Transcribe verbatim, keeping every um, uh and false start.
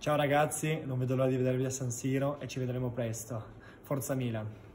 Ciao ragazzi, non vedo l'ora di vedervi a San Siro e ci vedremo presto. Forza Milan!